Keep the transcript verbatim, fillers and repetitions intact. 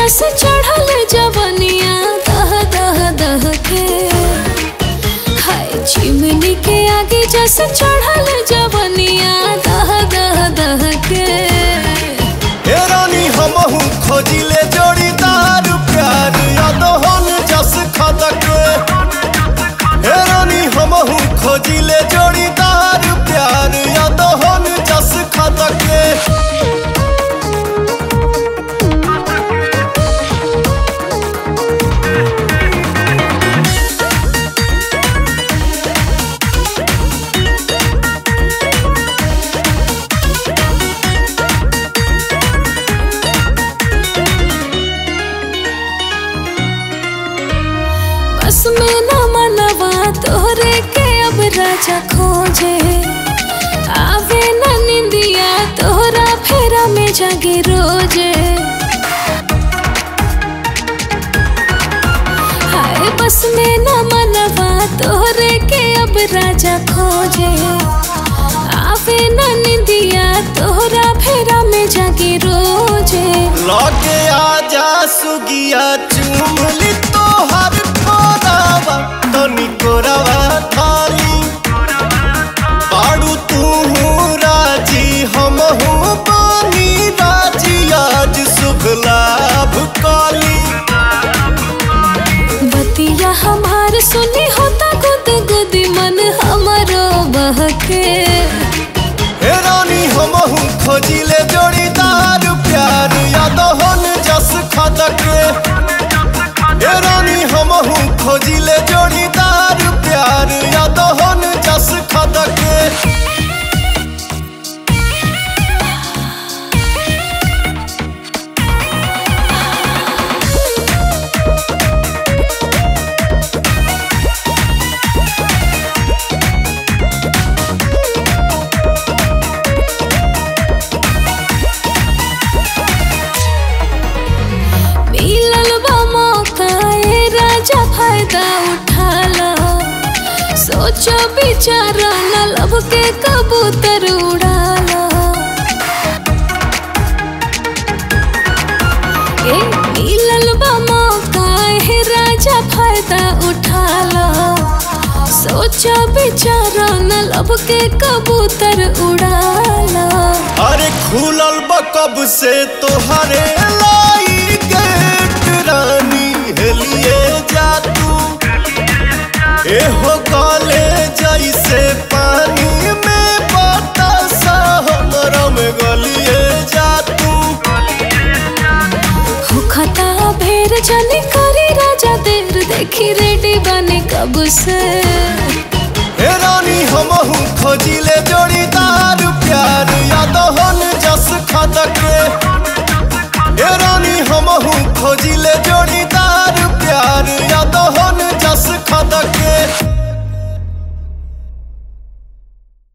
जस चढ़ल जवनिया दह दह दह के। हाय चिमनी के आगे जस चढ़ल जवनिया दह दह दह के। हे रानी हमहू खोजिले जोड़ीदार प्यार अदहन जस खदक। हे रानी हमहू खोजिले जोड़ीदार प्यार अदहन जस खदक। बस में न मनवा तोहरे के अब राजा खोजे। आवे न निंदिया तोहरा फेरा में जागे रोजे। हाय बस में न मनवा तोहरे के अब राजा खोजे। आवे न निंदिया तोहरा फेरा में जागे रोजे। लगे आजा सुगिया चुमली तोहर कोरावा तनी कोरावा थाली। पाड़ू तू राजी हमहू बानी राजी आज शुभ लाभ काली। बतिया हमार सुनी होता गुद गुदी मन हमारो बहके। हे रानी हमहू खोजिले जोड़ीदार प्यार अदहन जस खदक। हे रानी हमहू खोजिले जोड़ीदार प्यार अदहन जस खदक। फायदा उठा लो सोचो बिचारा न लब के कबूतर उड़ा लो। ए मिलल बा मौका है राजा फायदा उठा लो सोचो बिचारा न लब के कबूतर उड़ा लो। अरे खुलल बा कब से तोहरे लाई गेट रानी हेलिए जा तू। एहो गले जैसे पानी में बतासा हमरा में गलिए जा तू। होखता भेर जाने करी राजा देर देखी रेडी बने कब से। हे रानी हमहू खोजिले जोड़ी